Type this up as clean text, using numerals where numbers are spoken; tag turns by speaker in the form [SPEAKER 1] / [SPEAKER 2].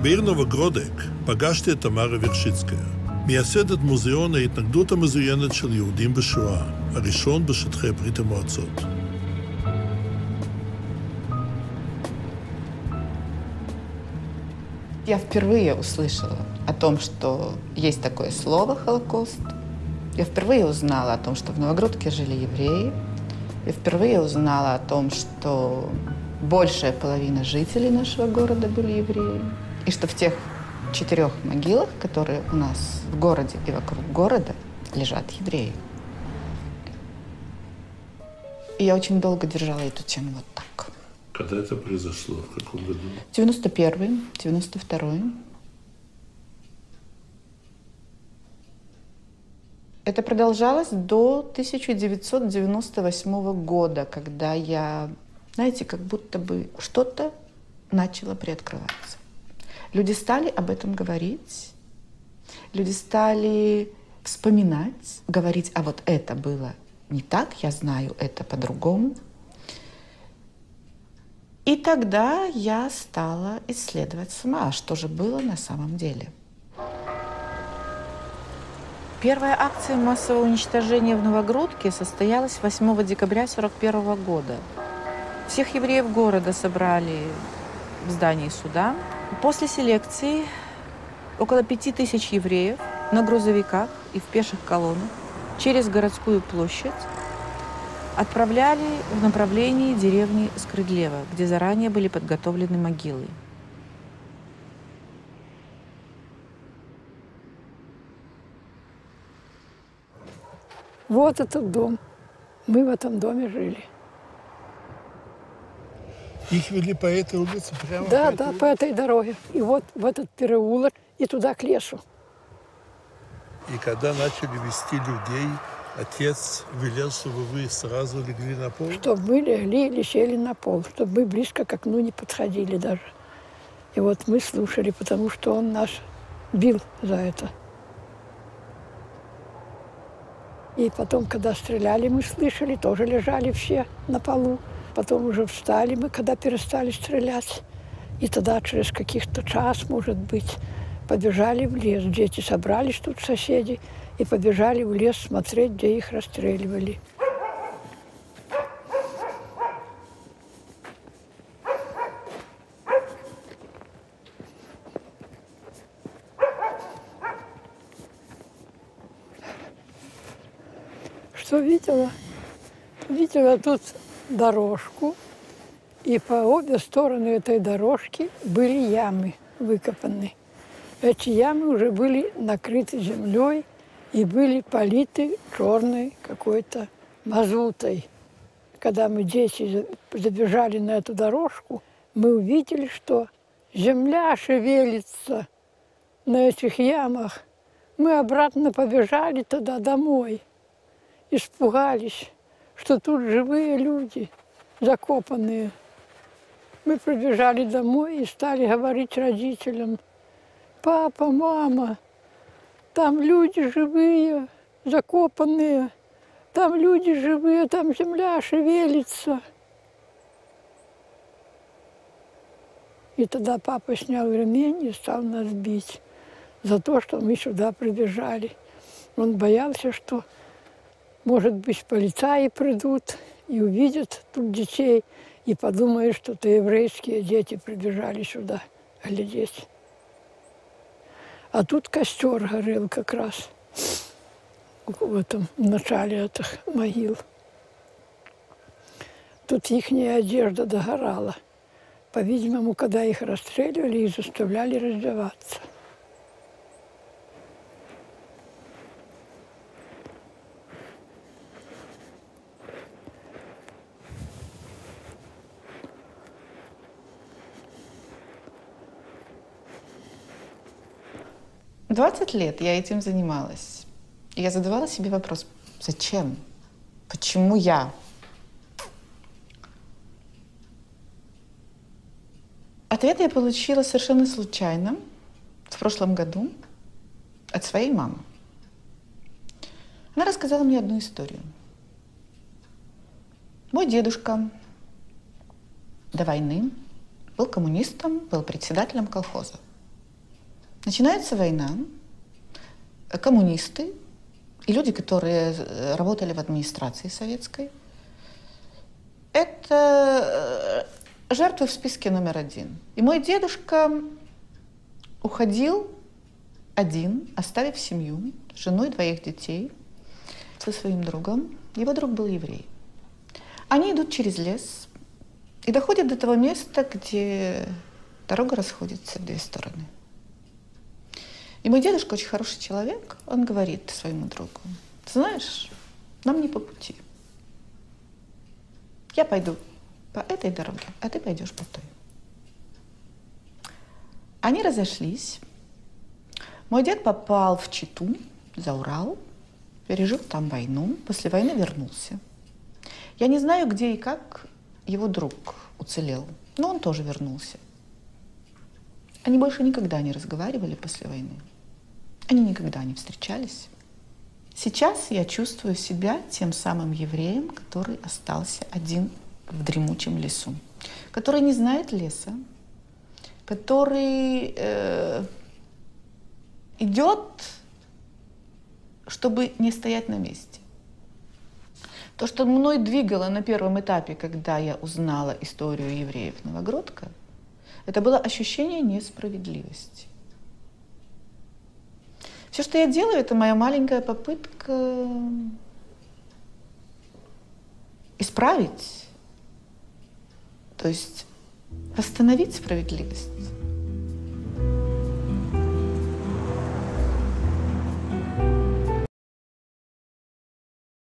[SPEAKER 1] בעיר נובוגרודק פגשתי את תמרה וירשיצקיה, מייסדת מוזיאון ההתנגדות המזוינת של יהודים בשואה, הראשון בשטחי ברית המועצות.
[SPEAKER 2] Я впервые услышала о том, что есть такое слово «Холокост». Я впервые узнала о том, что в Новогрудке жили евреи. Я впервые узнала о том, что большая половина жителей нашего города были евреи. И что в тех 4 могилах, которые у нас в городе и вокруг города, лежат евреи. И я очень долго держала эту тему вот так.
[SPEAKER 1] Когда это произошло? В каком году?
[SPEAKER 2] 91-й, 92-й. Это продолжалось до 1998 года, когда я, знаете, как будто бы что-то начало приоткрываться. Люди стали об этом говорить, люди стали вспоминать, говорить, а вот это было не так, я знаю это по-другому. И тогда я стала исследовать сама, что же было на самом деле. Первая акция массового уничтожения в Новогрудке состоялась 8 декабря 1941 года. Всех евреев города собрали в здании суда. После селекции около 5000 евреев на грузовиках и в пеших колоннах через городскую площадь отправляли в направлении деревни Скрыдлево, где заранее были подготовлены могилы.
[SPEAKER 3] Вот этот дом. Мы в этом доме жили.
[SPEAKER 1] Их вели по этой улице прямо?
[SPEAKER 3] Да, по этой дороге. И вот в этот переулок и туда к лесу.
[SPEAKER 1] И когда начали вести людей, отец велел, чтобы вы сразу легли на пол?
[SPEAKER 3] Чтобы мы легли или сели на пол, чтобы мы близко к окну не подходили даже. И вот мы слушали, потому что он нас бил за это. И потом, когда стреляли, мы слышали, тоже лежали все на полу. Потом уже встали мы, когда перестали стрелять. И тогда через каких-то час, может быть, побежали в лес. Дети собрались тут, соседи, и побежали в лес смотреть, где их расстреливали. Что видела? Видела тут дорожку, и по обе стороны этой дорожки были ямы выкопаны. Эти ямы уже были накрыты землей и были политы черной какой-то мазутой. Когда мы, дети, забежали на эту дорожку, мы увидели, что земля шевелится на этих ямах. Мы обратно побежали туда домой. Испугались, что тут живые люди, закопанные. Мы прибежали домой и стали говорить родителям: папа, мама, там люди живые, закопанные, там люди живые, там земля шевелится. И тогда папа снял ремень и стал нас бить за то, что мы сюда прибежали. Он боялся, что, может быть, полицаи придут и увидят тут детей, и подумают, что это еврейские дети прибежали сюда глядеть. А тут костер горел как раз в этом в начале этих могил. Тут ихняя одежда догорала. По-видимому, когда их расстреливали, их заставляли раздеваться.
[SPEAKER 2] «20 лет я этим занималась. И я задавала себе вопрос: зачем? Почему я? Ответ я получила совершенно случайно в прошлом году от своей мамы. Она рассказала мне одну историю. Мой дедушка до войны был коммунистом, был председателем колхоза.
[SPEAKER 4] Начинается война, коммунисты и люди, которые работали в администрации советской, это жертвы в списке номер 1. И мой дедушка уходил один, оставив семью, с женой, 2 детей, со своим другом. Его друг был еврей. Они идут через лес и доходят до того места, где дорога расходится в 2 стороны. И мой дедушка очень хороший человек, он говорит своему другу: ты знаешь, нам не по пути. Я пойду по этой дороге, а ты пойдешь по той. Они разошлись. Мой дед попал в Читу, за Урал, пережил там войну, после войны вернулся. Я не знаю, где и как его друг уцелел, но он тоже вернулся. Они больше никогда не разговаривали после войны. Они никогда не встречались. Сейчас я чувствую себя тем самым евреем, который остался один в дремучем лесу, который не знает леса, который идет, чтобы не стоять на месте. То, что мной двигало на первом этапе, когда я узнала историю евреев Новогродка, это было ощущение несправедливости. Все, что я делаю, это моя маленькая попытка исправить, то есть восстановить справедливость.